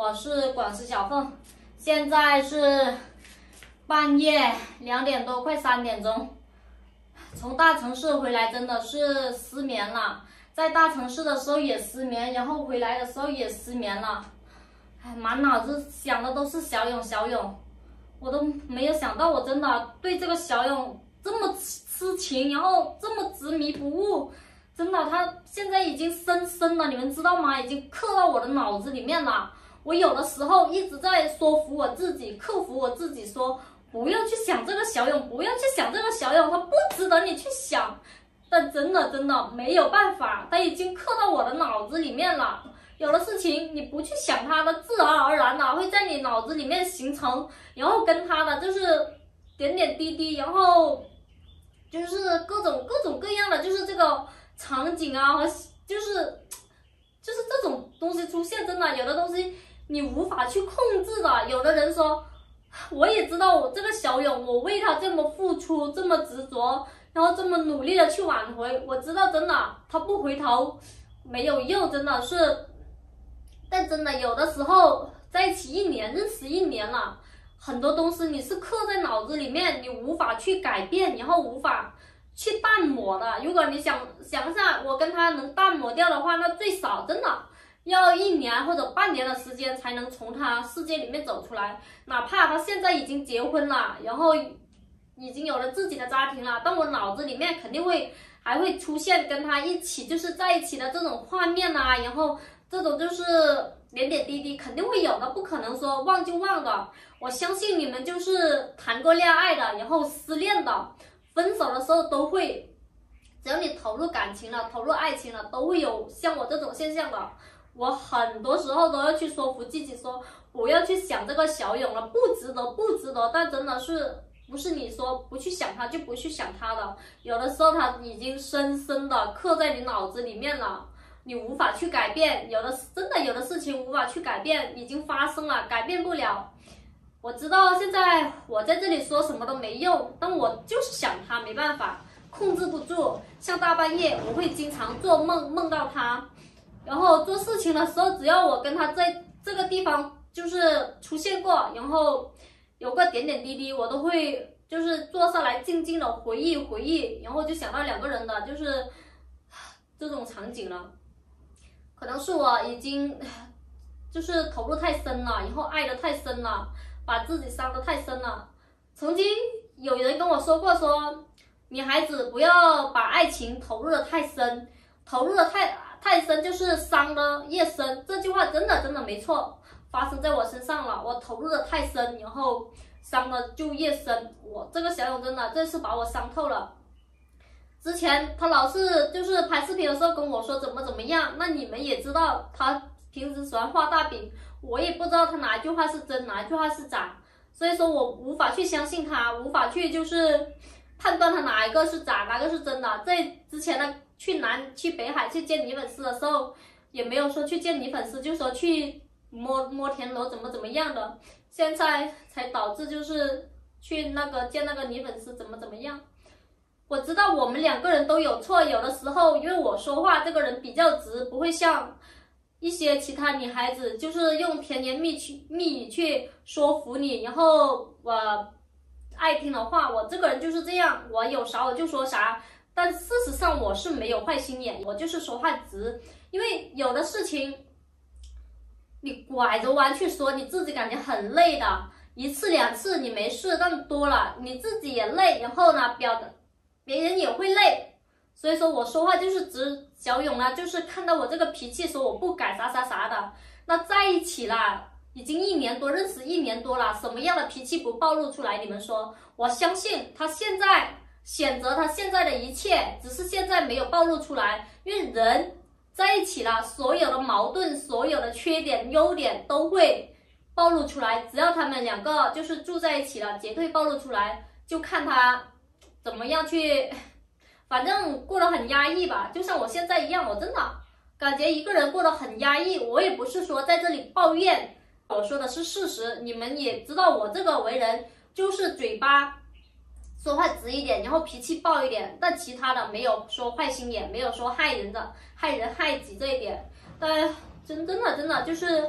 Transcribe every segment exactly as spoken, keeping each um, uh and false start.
我是广西小凤，现在是半夜两点多，快三点钟。从大城市回来真的是失眠了，在大城市的时候也失眠，然后回来的时候也失眠了，哎，满脑子想的都是小勇小勇，我都没有想到我真的对这个小勇这么痴情，然后这么执迷不悟。真的，他现在已经深深的，你们知道吗？已经刻到我的脑子里面了。我有的时候一直在说服我自己，克服我自己说，不要去想这个小勇，不要去想这个小勇，他不值得你去想。但真的真的没有办法，他已经刻到我的脑子里面了。有的事情你不去想它的，自然而然的会在你脑子里面形成，然后跟他的就是点点滴滴，然后就是各种各种各样的，就是这个场景啊，和就是就是这种东西出现，真的有的东西你无法去控制的。有的人说，我也知道我这个小勇，我为他这么付出，这么执着，然后这么努力的去挽回，我知道真的他不回头没有用，真的是。但真的有的时候在一起一年，认识一年了，很多东西你是刻在脑子里面，你无法去改变，然后无法去淡抹的。如果你想想一下，我跟他能淡抹掉的话，那最少真的要一年或者半年的时间才能从他世界里面走出来。哪怕他现在已经结婚了，然后已经有了自己的家庭了，但我脑子里面肯定会还会出现跟他一起就是在一起的这种画面啊，然后这种就是点点滴滴肯定会有的，不可能说忘就忘的。我相信你们就是谈过恋爱的，然后失恋的，分手的时候都会，只要你投入感情了，投入爱情了，都会有像我这种现象的。我很多时候都要去说服自己说，不要去想这个小勇了，不值得，不值得。但真的是不是你说不去想他就不去想他的，有的时候他已经深深的刻在你脑子里面了，你无法去改变。有的真的有的事情无法去改变，已经发生了，改变不了。我知道现在我在这里说什么都没用，但我就是想他，没办法，控制不住。像大半夜我会经常做梦，梦到他，然后做事情的时候，只要我跟他在这个地方就是出现过，然后有个点点滴滴，我都会就是坐下来静静的回忆回忆，然后就想到两个人的就是这种场景了。可能是我已经就是投入太深了，然后爱的太深了，把自己伤得太深了。曾经有人跟我说过说，女孩子不要把爱情投入的太深，投入的太太深就是伤的越深。这句话真的真的没错，发生在我身上了。我投入的太深，然后伤的就越深。我这个小勇真的这次把我伤透了。之前他老是就是拍视频的时候跟我说怎么怎么样，那你们也知道他平时喜欢画大饼，我也不知道他哪一句话是真，哪一句话是假，所以说我无法去相信他，无法去就是判断他哪一个是假，哪个是真的。在之前的去南去北海去见女粉丝的时候，也没有说去见女粉丝，就说去摸摸田螺怎么怎么样的，现在才导致就是去那个见那个女粉丝怎么怎么样。我知道我们两个人都有错，有的时候因为我说话这个人比较直，不会像一些其他女孩子就是用甜言蜜去蜜语去说服你，然后我爱听的话，我这个人就是这样，我有啥我就说啥。但事实上我是没有坏心眼，我就是说话直，因为有的事情你拐着弯去说，你自己感觉很累的，一次两次你没事，但多了你自己也累，然后呢表达别人也会累。所以说我说话就是直。小勇呢，就是看到我这个脾气，说我不改啥啥啥的。那在一起啦，已经一年多，认识一年多了，什么样的脾气不暴露出来？你们说，我相信他现在选择他现在的一切，只是现在没有暴露出来。因为人在一起了，所有的矛盾、所有的缺点、优点都会暴露出来。只要他们两个就是住在一起了，绝对暴露出来。就看他怎么样去。反正过得很压抑吧，就像我现在一样，我真的感觉一个人过得很压抑。我也不是说在这里抱怨，我说的是事实。你们也知道我这个为人就是嘴巴说话直一点，然后脾气暴一点，但其他的没有说坏心眼，没有说害人的、害人害己这一点。但真真的真的就是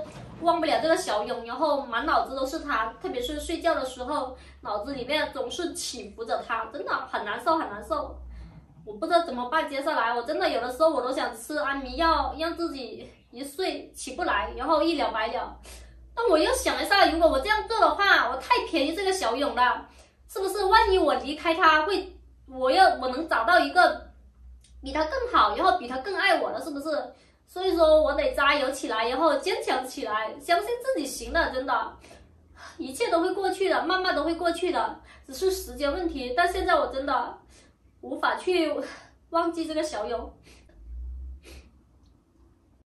忘不了这个小勇，然后满脑子都是他，特别是睡觉的时候，脑子里面总是起伏着他，真的很难受很难受。我不知道怎么办，接下来我真的有的时候我都想吃安眠药，让自己一睡起不来，然后一了百了。但我又想一下，如果我这样做的话，我太便宜这个小勇了，是不是？万一我离开他，会我要我能找到一个比他更好，然后比他更爱我的，是不是？所以说我得加油起来，然后坚强起来，相信自己行的，真的，一切都会过去的，慢慢都会过去的，只是时间问题。但现在我真的无法去忘记这个小勇。